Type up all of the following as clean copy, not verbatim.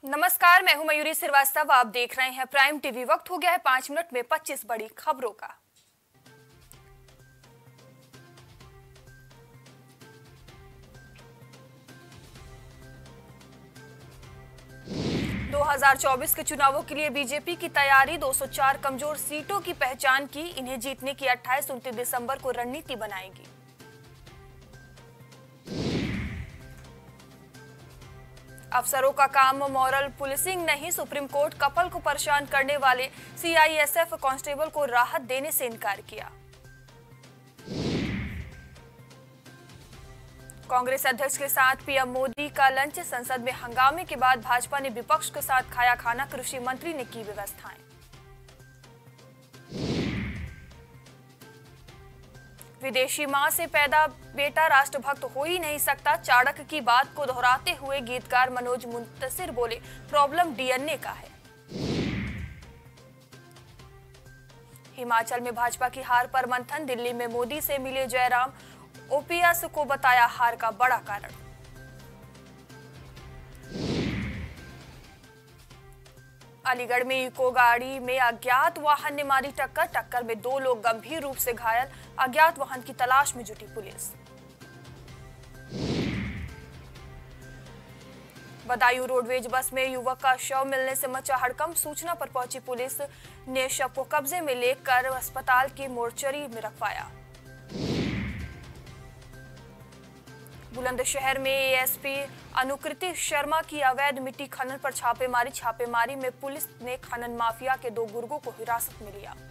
नमस्कार, मैं हूं मयूरी श्रीवास्तव। आप देख रहे हैं प्राइम टीवी। वक्त हो गया है 5 मिनट में 25 बड़ी खबरों का। दो 2024 के चुनावों के लिए बीजेपी की तैयारी। 204 कमजोर सीटों की पहचान की। इन्हें जीतने की 28-29 दिसंबर को रणनीति बनाएगी। अफसरों का काम मॉरल पुलिसिंग नहीं। सुप्रीम कोर्ट कपल को परेशान करने वाले सीआईएसएफ कांस्टेबल को राहत देने से इनकार किया। कांग्रेस अध्यक्ष के साथ पीएम मोदी का लंच। संसद में हंगामे के बाद भाजपा ने विपक्ष के साथ खाया खाना। कृषि मंत्री ने की व्यवस्थाएं। विदेशी मां से पैदा बेटा राष्ट्रभक्त हो ही नहीं सकता। चाणक्य की बात को दोहराते हुए गीतकार मनोज मुंतशिर बोले, प्रॉब्लम डीएनए का है। हिमाचल में भाजपा की हार पर मंथन। दिल्ली में मोदी से मिले जयराम। ओपीएस को बताया हार का बड़ा कारण। अलीगढ़ में इको गाड़ी में अज्ञात वाहन ने मारी टक्कर। टक्कर में 2 लोग गंभीर रूप से घायल। अज्ञात वाहन की तलाश में जुटी पुलिस। बदायूं रोडवेज बस में युवक का शव मिलने से मचा हड़कंप। सूचना पर पहुंची पुलिस ने शव को कब्जे में लेकर अस्पताल की मोर्चरी में रखवाया। बुलंदशहर में एएसपी अनुकृति शर्मा की अवैध मिट्टी खनन पर छापेमारी। छापेमारी में पुलिस ने खनन माफिया के 2 गुर्गों को हिरासत में लिया।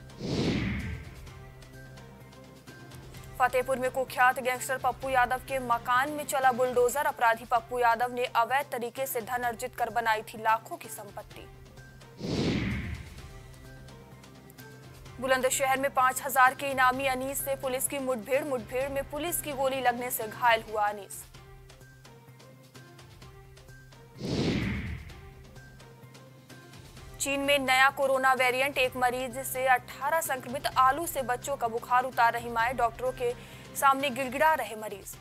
फतेहपुर में कुख्यात गैंगस्टर पप्पू यादव के मकान में चला बुलडोजर। अपराधी पप्पू यादव ने अवैध तरीके से धन अर्जित कर बनाई थी लाखों की संपत्ति। बुलंदशहर में 5000 के इनामी अनीस से पुलिस की मुठभेड़ में पुलिस की गोली लगने से घायल हुआ अनीस। चीन में नया कोरोना वेरिएंट। एक मरीज से 18 संक्रमित। आलू से बच्चों का बुखार उतार रही मां। डॉक्टरों के सामने गिड़गिड़ा रहे मरीज।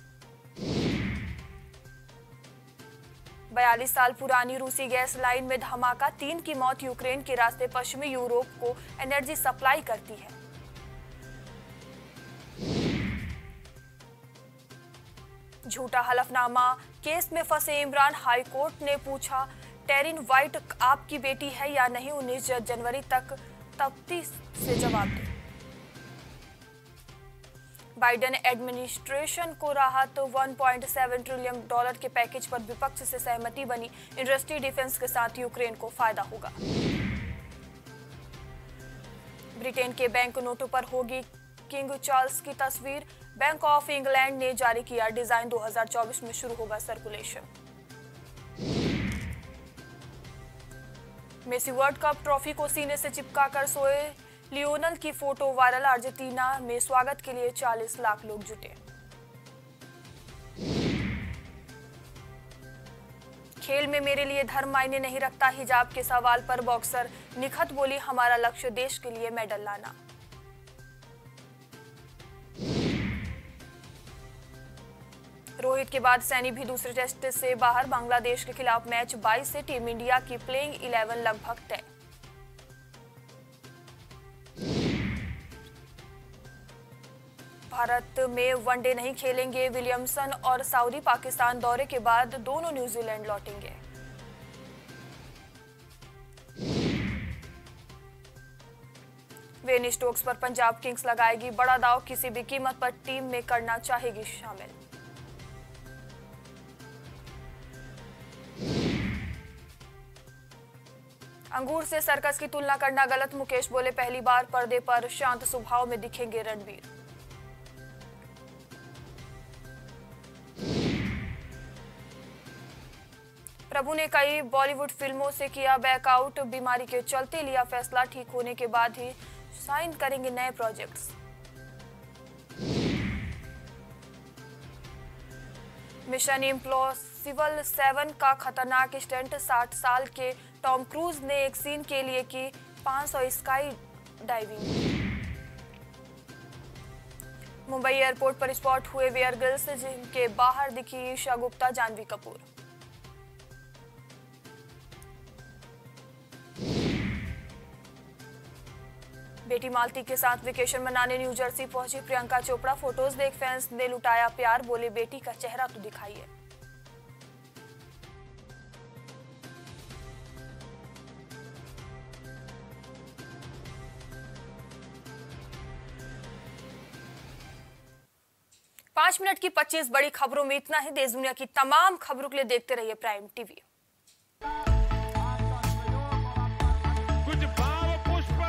42 साल पुरानी रूसी गैस लाइन में धमाका। 3 की मौत। यूक्रेन के रास्ते पश्चिमी यूरोप को एनर्जी सप्लाई करती है। झूठा हलफनामा केस में फंसे इमरान। हाई कोर्ट ने पूछा, टेरिन वाइट आपकी बेटी है या नहीं? 19 जनवरी तक तफ्तीश से जवाब दें। बाइडेन एडमिनिस्ट्रेशन को राहत। $1.7 ट्रिलियन के पैकेज पर विपक्ष से सहमति बनी। इंडस्ट्री डिफेंस के साथ यूक्रेन को फायदा होगा। ब्रिटेन के बैंक नोटों पर होगी किंग चार्ल्स की तस्वीर। बैंक ऑफ इंग्लैंड ने जारी किया डिजाइन। 2024 में शुरू होगा circulation. Messi world cup trophy को सीने से चिपकाकर सोए। लियोनल की फोटो वायरल। अर्जेंटीना में स्वागत के लिए 40 लाख लोग जुटे। खेल में मेरे लिए धर्म मायने नहीं रखता। हिजाब के सवाल पर बॉक्सर निखत बोली, हमारा लक्ष्य देश के लिए मेडल लाना। रोहित के बाद सैनी भी दूसरे टेस्ट से बाहर। बांग्लादेश के खिलाफ मैच 22 से टीम इंडिया की प्लेइंग 11 लगभग तय। भारत में वनडे नहीं खेलेंगे विलियमसन और सऊदी। पाकिस्तान दौरे के बाद दोनों न्यूजीलैंड लौटेंगे। वेन स्टोक्स पर पंजाब किंग्स लगाएगी बड़ा दांव। किसी भी कीमत पर टीम में करना चाहेगी शामिल। अंगूर से सर्कस की तुलना करना गलत। मुकेश बोले, पहली बार पर्दे पर शांत स्वभाव में दिखेंगे रणबीर। प्रभु ने कई बॉलीवुड फिल्मों से किया बैकआउट। बीमारी के चलते लिया फैसला। ठीक होने के बाद ही साइन करेंगे नए प्रोजेक्ट्स। मिशन इम्पॉसिबल 7 का खतरनाक स्टंट। 60 साल के टॉम क्रूज ने एक सीन के लिए की 500 स्काई डाइविंग। मुंबई एयरपोर्ट पर स्पॉट हुए वेयर गर्ल्स, जिनके बाहर दिखी ईशा गुप्ता, जानवी कपूर। बेटी मालती के साथ वेकेशन मनाने न्यू जर्सी पहुंची प्रियंका चोपड़ा। फोटोज देख फैंस ने लुटाया प्यार, बोले बेटी का चेहरा तो दिखाइए। पांच मिनट की 25 बड़ी खबरों में इतना ही। देश दुनिया की तमाम खबरों के लिए देखते रहिए प्राइम टीवी। कुछ भाव पुष्प।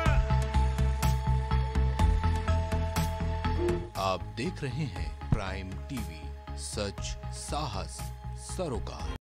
आप देख रहे हैं प्राइम टीवी, सच साहस सरोकार।